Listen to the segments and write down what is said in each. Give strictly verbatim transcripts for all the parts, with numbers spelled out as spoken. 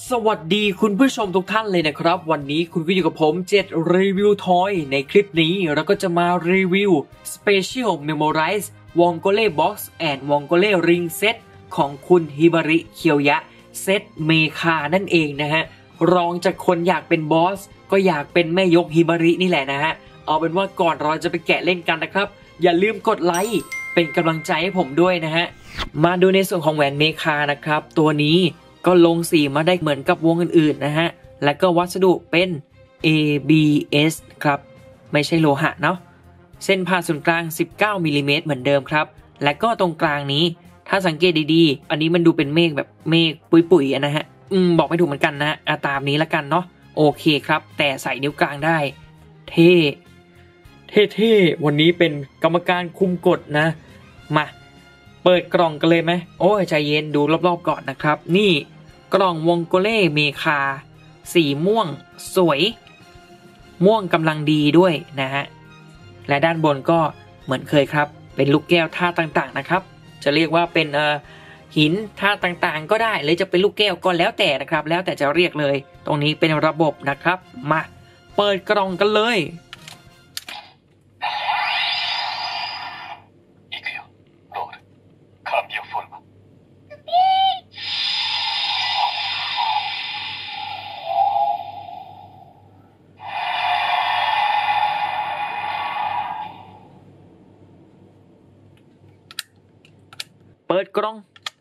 สวัสดีคุณผู้ชมทุกท่านเลยนะครับวันนี้คุณก็อยู่กับผมเจ็ดรีวิวทอยในคลิปนี้เราก็จะมารีวิว Special Memorize Vongole Box and Vongole Ring Set ของคุณฮิบาริเคียวยะเซตเมคานั่นเองนะฮะรองจากคนอยากเป็นบอสก็อยากเป็นแม่ยกฮิบารินี่แหละนะฮะเอาเป็นว่าก่อนเราจะไปแกะเล่นกันนะครับอย่าลืมกดไลค์เป็นกำลังใจให้ผมด้วยนะฮะมาดูในส่วนของแหวนเมคานะครับตัวนี้ก็ลงสีมาได้เหมือนกับวงอื่นๆนะฮะและก็วัสดุเป็น เอ บี เอส ครับไม่ใช่โลหะเนาะเส้นผ่าศูนย์กลางสิบเก้ามิลลิเมตรเหมือนเดิมครับและก็ตรงกลางนี้ถ้าสังเกตดีๆอันนี้มันดูเป็นเมฆแบบเมฆปุยๆนะฮะอืมบอกไม่ถูกเหมือนกันนะอ่ะตามนี้ละกันเนาะโอเคครับแต่ใส่นิ้วกลางได้เท่เท่ๆวันนี้เป็นกรรมการคุมกฎนะมาเปิดกล่องกันเลยไหมโอ้ยใจเย็นดูรอบๆก่อนนะครับนี่กล่องวงโกเล่เมคาสีม่วงสวยม่วงกำลังดีด้วยนะฮะและด้านบนก็เหมือนเคยครับเป็นลูกแก้วท่าต่างๆนะครับจะเรียกว่าเป็นเอ่อหินท่าต่างๆก็ได้หรือจะเป็นลูกแก้วก็แล้วแต่นะครับแล้วแต่จะเรียกเลยตรงนี้เป็นระบบนะครับมาเปิดกล่องกันเลยเปิดกล่อง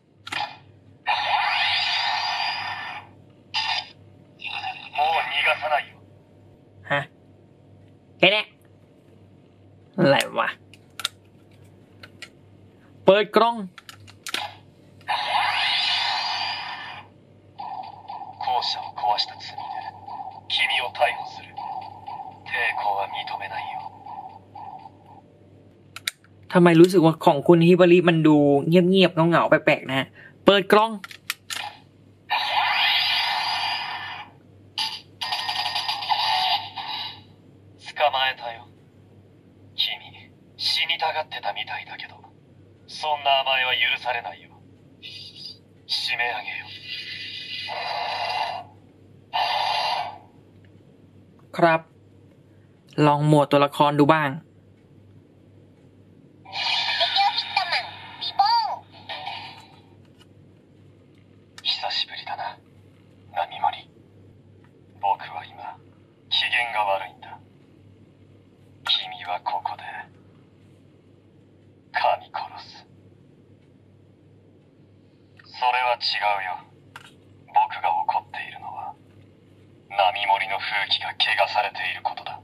ฮะแค่นี้อะไรวะเปิดกล่องทำไมรู้สึกว่าของคุณฮิบาริมันดูเงียบๆเงาๆแปลกๆนะเปิดกล้องครับลองโหมดตัวละครดูบ้าง違うよ。僕が怒っているのは波盛りの風紀が汚されていることだ。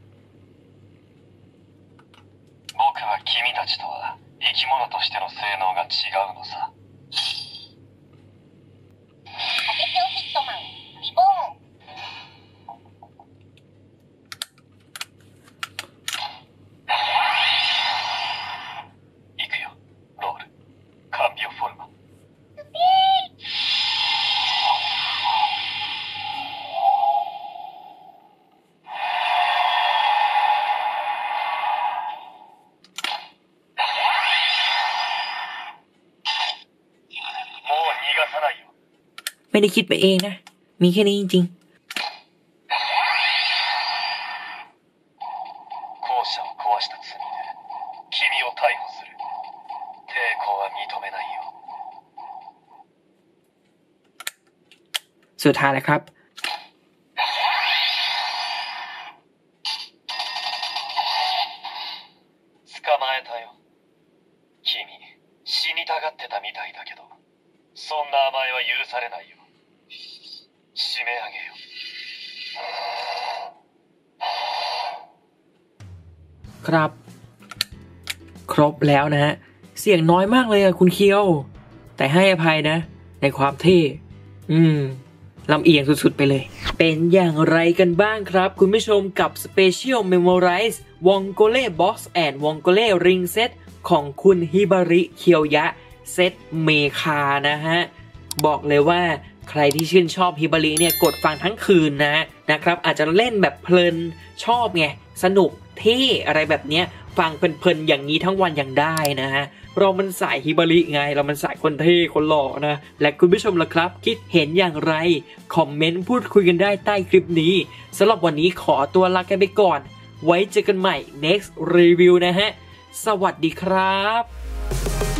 僕は君たちとは生き物としての性能が違うのさ。アテテオヒットマンリボーン。行くよロールカンビオフォルマ。 ไม่ได้คิดไปเองนะมีแค่นี้จริงๆสุดท้ายแล้วครับ捕まえたよ。君、死にたがってたみたいだけど、そんな甘えは許されないよ。締め上げよ。 ครับครบแล้วนะฮะเสียงน้อยมากเลยอะคุณเคียวแต่ให้อภัยนะในความเท่อืมลำเอียงสุดๆไปเลยเป็นอย่างไรกันบ้างครับคุณผู้ชมกับ Special Memorize Vongole Box and Vongole Ring Set ของคุณฮิบาริเคียวยะเซตเมคานะฮะบอกเลยว่าใครที่ชื่นชอบฮิบาริเนี่ยกดฟังทั้งคืนนะนะครับอาจจะเล่นแบบเพลินชอบไงสนุกเท่อะไรแบบเนี้ยฟังเพลินๆอย่างนี้ทั้งวันยังได้นะฮะเรามันสายฮิบาริไงเรามันสายคนเท่คนหล่อนะและคุณผู้ชมล่ะครับคิดเห็นอย่างไรคอมเมนต์พูดคุยกันได้ใต้คลิปนี้สำหรับวันนี้ขอตัวลากันไปก่อนไว้เจอกันใหม่ next review นะฮะสวัสดีครับ